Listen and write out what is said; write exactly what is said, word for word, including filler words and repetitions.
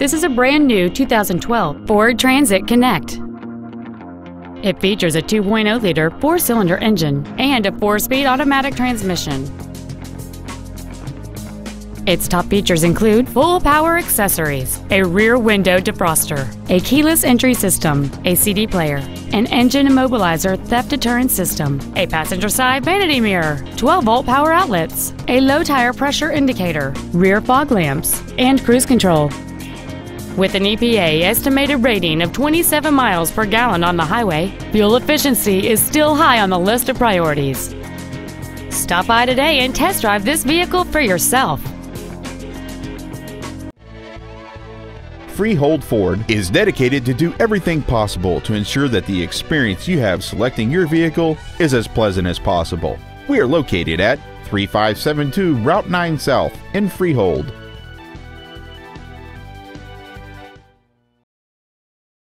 This is a brand new two thousand twelve Ford Transit Connect. It features a two point oh liter four-cylinder engine and a four-speed automatic transmission. Its top features include full power accessories, a rear window defroster, a keyless entry system, a C D player, an engine immobilizer theft deterrent system, a passenger side vanity mirror, twelve volt power outlets, a low tire pressure indicator, rear fog lamps, and cruise control. With an E P A estimated rating of twenty-seven miles per gallon on the highway, fuel efficiency is still high on the list of priorities. Stop by today and test drive this vehicle for yourself. Freehold Ford is dedicated to do everything possible to ensure that the experience you have selecting your vehicle is as pleasant as possible. We are located at three five seven two Route nine South in Freehold.